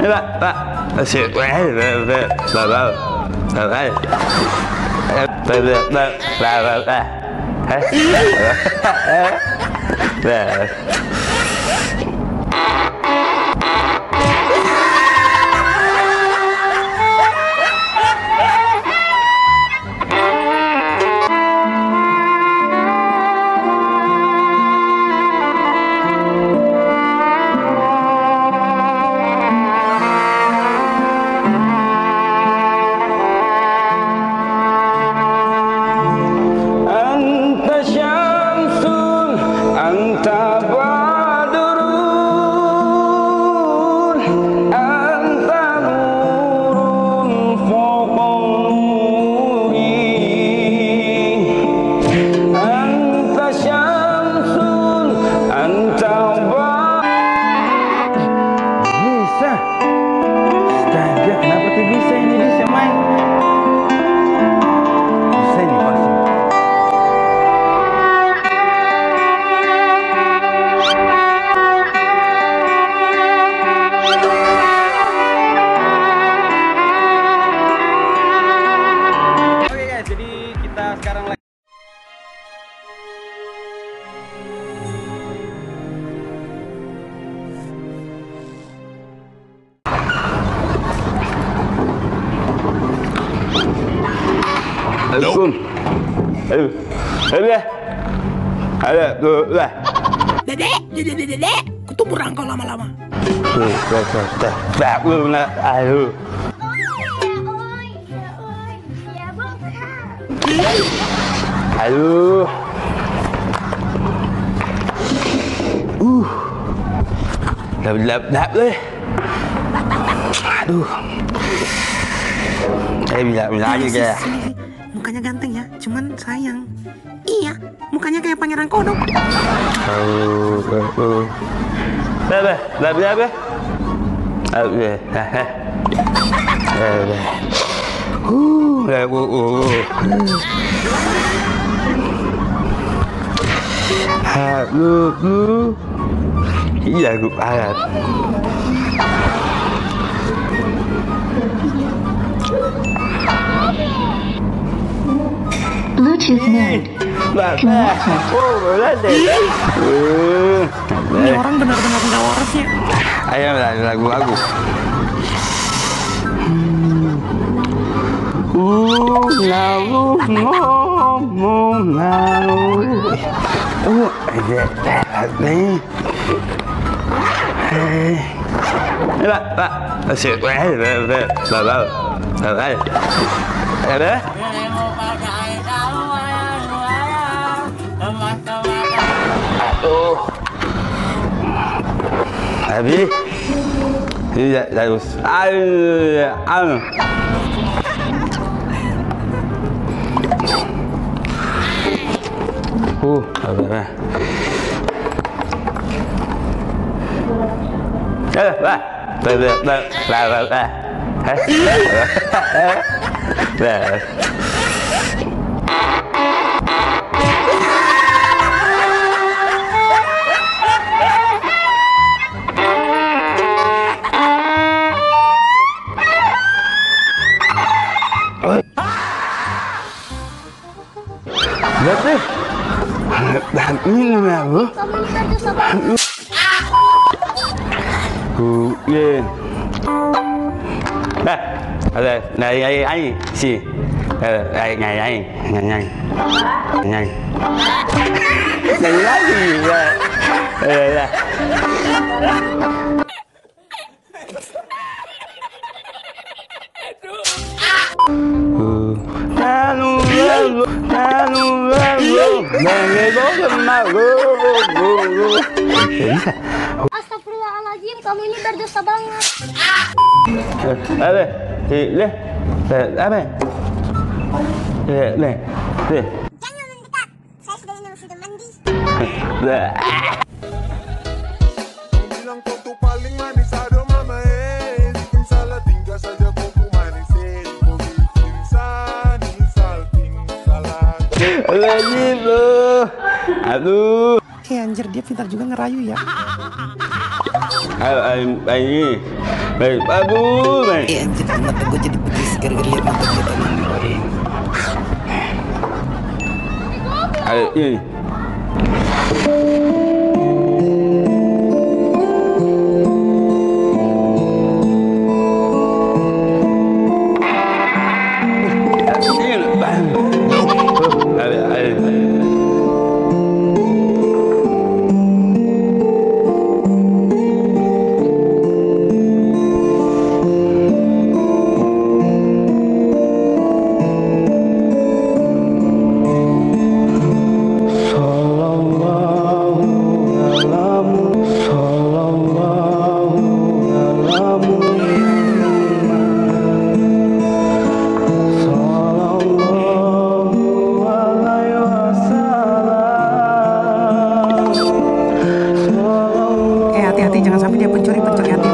Dedek, ketubur engkau lama-lama. Aduh. Lap deh. Aduh. Bila aja kayak. Mukanya ganteng ya, cuman sayang. Iya, mukanya kayak pangeran kodok. Iya, gue alat. Bluetooth mode. Ini orang benar-benar nggak waras ya. Ayo lagu-lagu. Abi, tidak harus. Apa? Lihat deh. Ini apa? Kuyen. Nah, ada nai si. Nai. Nai lagi. Ya. Astagfirullahaladzim, kamu ini berdosa banget. Jangan mendekat, saya sudah mandi. Bilang kau tuh paling manis, aduh mama bikin salah tinggal saja kau tuh manis, kau bikin salting salah. Aduh. Anjir, dia pintar juga ngerayu ya. Ini Baik, bagus. Baik. Iya anjir, mata gue jadi pedes gara-gara liat mata gue teman. Ayo, ini. Hati-hati jangan sampai dia pencuri hati.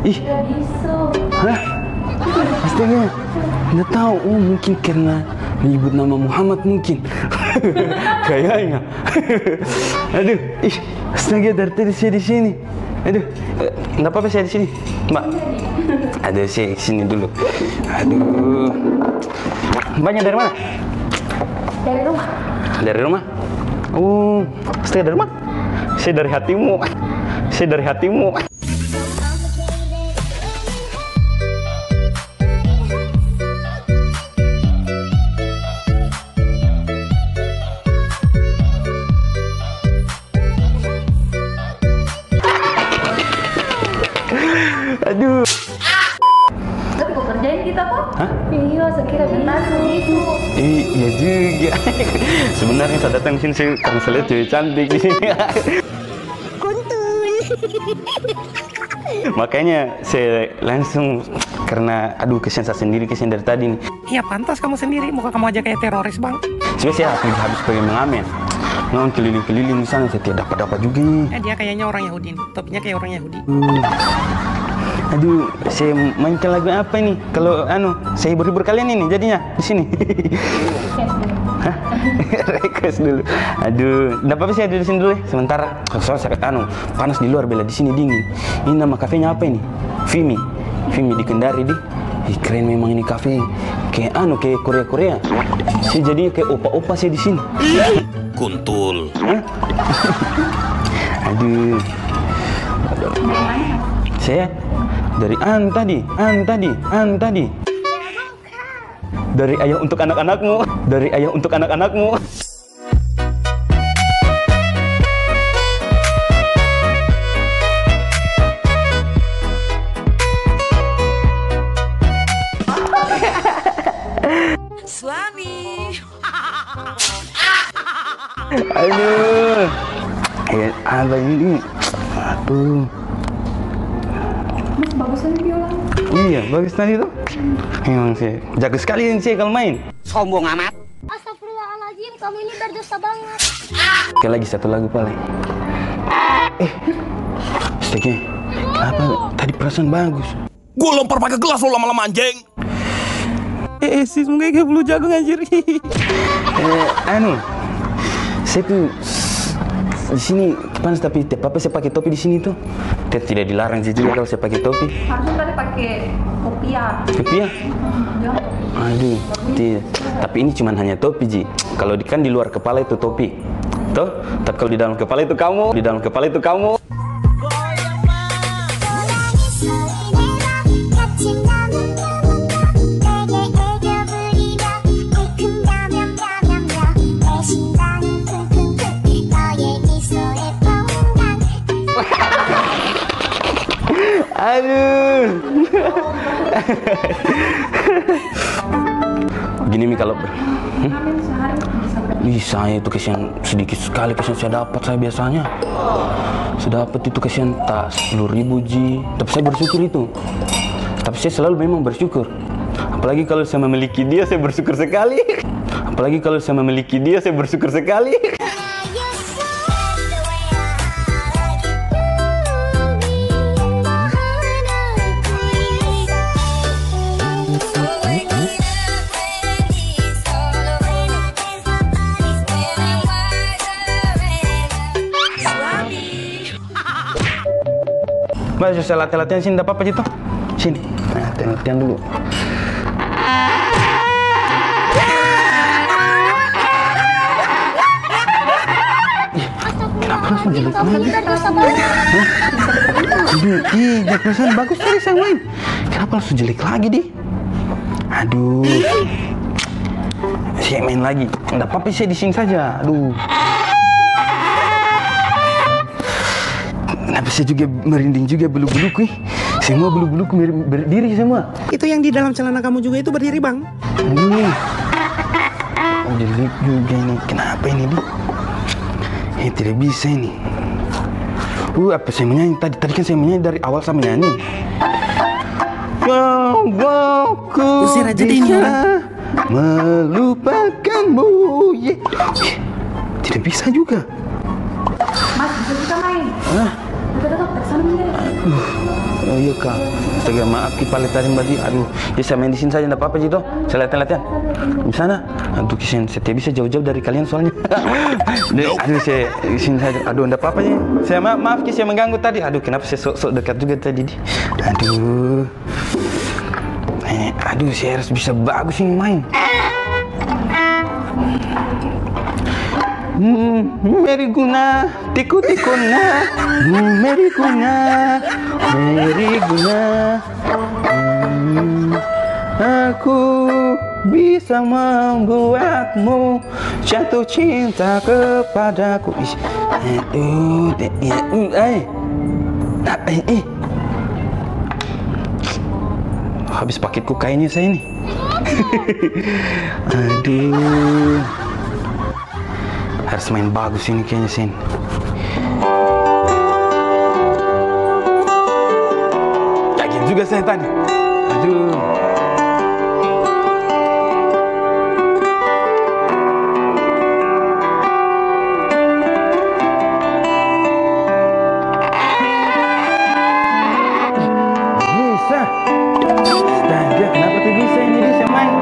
Ih. Hah? Astaga. Nggak tahu. Oh, mungkin karena menyebut nama Muhammad mungkin. Kayaknya. Aduh, ih. Astaga, dari tadi saya di sini. Aduh, nggak apa-apa saya di sini, Mbak. Aduh, saya sini dulu. Aduh. Mbaknya dari mana? Dari rumah. Dari rumah? Oh, saya dari rumah? Saya dari hatimu. Saya dari hatimu. Aduh. Tapi kok kerjain kita kok? Hah? Iya, sekira bentar itu. Iya juga. Sebenarnya saya datang sini karena saya lihat cewek cantik di sini. Makanya saya langsung karena aduh kesian saya sendiri kesian dari tadi nih. Iya pantas kamu sendiri, muka kamu aja kayak teroris bang. Sebenarnya saya habis pengen mengamen. Ngon keliling-keliling di sana saya tidak dapat juga. Dia kayaknya orang Yahudi nih, topinya kayak orang Yahudi. Aduh, saya mainkan lagu apa ini? Kalau saya hibur-hibur kalian ini jadinya di sini. Hah? Request dulu. Aduh, enggak apa-apa saya di sini dulu ya. Sementara saya panas di luar bela di sini dingin. Ini nama kafenya apa ini? Vimy. Vimy di Kendari di. Ih, keren memang ini kafe. Kayak kayak Korea-Korea. Saya jadinya kayak opa-opa saya di sini. Kuntul. Hah? Aduh. Saya dari tadi. Dari ayah untuk anak-anakmu. Dari ayah untuk anak-anakmu. Suami. Aduh. Apa ini? Aduh. Mas, bagusan biola. Iya, bagus tadi tuh. Emang sih, jago sekali ini sih kalau main. Sombong amat. Astagfirullahaladzim, kamu ini berdosa banget. Oke, lagi satu lagu paling. Astaga. Apa? Tadi perasaan bagus. Gue lempar pakai gelas lo lama-lama anjing. Sis mungkin kayak bulu jagung anjir. Saya tuh di sini panas tapi apa saya pakai topi di sini tuh. Tidak dilarang sih juga kalau saya pakai topi. Harusnya tadi pakai kopiah. Topi ya? Aduh, tidak. Tapi ini cuma hanya topi Ji. Kalau kan di luar kepala itu topi, toh. Tapi kalau di dalam kepala itu kamu, di dalam kepala itu kamu. Aduh. Gini Mi kalau saya itu kesian sedikit sekali kesian saya dapat saya biasanya. Saya dapat itu kesian tak 10.000 Ji. Tapi saya bersyukur itu. Tapi saya selalu memang bersyukur. Apalagi kalau saya memiliki dia saya bersyukur sekali. Apalagi kalau saya memiliki dia saya bersyukur sekali. Mbak, saya latihan sini, tidak apa-apa gitu. Sini, latihan dulu. Kenapa langsung jelek lagi? Aduh, iya, perasaan bagus tadi saya main. Kenapa langsung jelek lagi, Di? Aduh. Saya main lagi. Tidak apa-apa, saya di sini saja. Aduh. Kenapa saya juga merinding juga bulu-buluku? Semua bulu-buluku berdiri semua. Itu yang di dalam celana kamu juga itu berdiri bang. Aduh. Oh, jelek juga ini. Kenapa ini, Di? Tidak bisa ini. Apa saya menyanyi tadi? Tadi kan saya menyanyi dari awal saya menyanyi. Usir aja deh ini orang. Melupakanmu. Tidak bisa juga. Mas, bisa kita main? Hah? Kita tetap kesana Oh iya kak. Astaga maaf kipale tadi mbak Di. Aduh, ya saya main di sini saja enggak apa-apa Jito. Saya latihan. Di sana. Aduh kisian saya tidak bisa jauh-jauh dari kalian soalnya. Aduh saya di sini saja. Aduh enggak apa-apa ya. Saya maaf Kis saya mengganggu tadi. Aduh kenapa saya sok-sok dekat juga tadi Di. Aduh. Aduh saya harus bisa bagus ini main. Meri guna, tiku-tikuna, meri guna, meri guna. Aku bisa membuatmu jatuh cinta kepadaku. Habis paketku kayaknya saya ini. Aduh. Harus main bagus ini kayaknya Sin. Kaget juga saya tadi. Aduh. Bisa. Astaga, kenapa tuh bisa ini bisa main?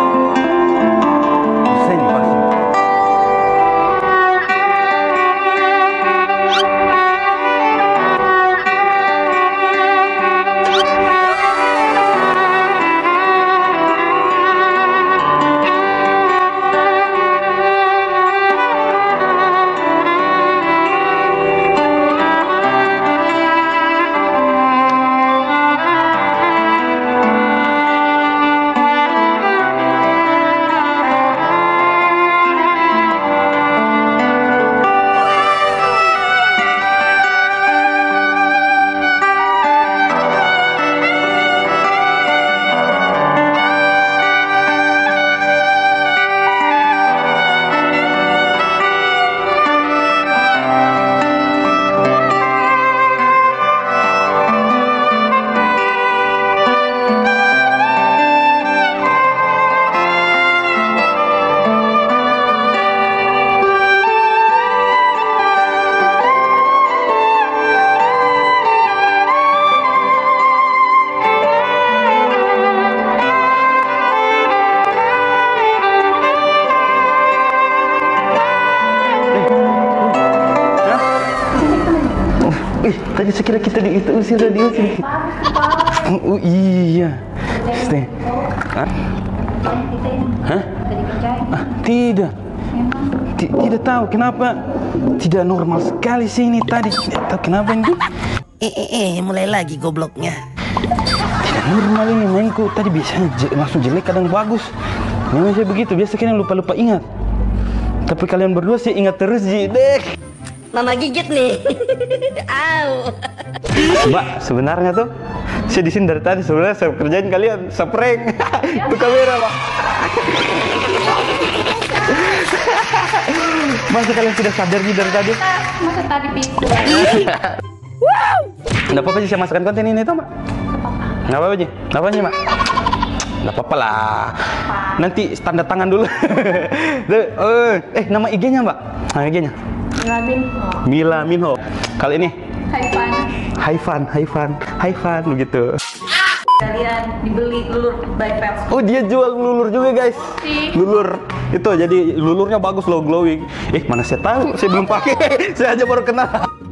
Bisa ini pasti. Tadi saya kira kita diusir diusir. Oh iya. Stay. Hah? Tidak. Tidak tahu kenapa. Tidak normal sekali sih ini tadi. Tidak tahu kenapa ini. Mulai lagi gobloknya. Tidak normal ini mainku. Tadi biasanya langsung jelek kadang bagus. Memang saya begitu. Biasa kalian lupa-lupa ingat. Tapi kalian berdua sih ingat terus Ji. Dek. Mama gigit nih. Au. Mbak, sebenarnya tuh saya di sini dari tadi sebenarnya saya kerjain kalian seprank. Itu kamera, Pak. Masa kalian sudah sadar nih dari tadi? Masa tadi pintu. Nggak apa-apa sih saya masukkan konten ini tuh, Mbak. Nggak apa-apa sih. Nggak apa-apa sih, Mbak. Nggak apa-apa lah. Nanti tanda tangan dulu. Nama IG-nya, Mbak. Nama IG-nya. Mila Minho. Kalau ini Hai Fan begitu. Kalian dibeli lulur by Pels. Oh dia jual lulur juga guys. Lulur itu jadi lulurnya bagus loh glowing. Mana saya tahu saya belum pakai. Saya aja baru kenal.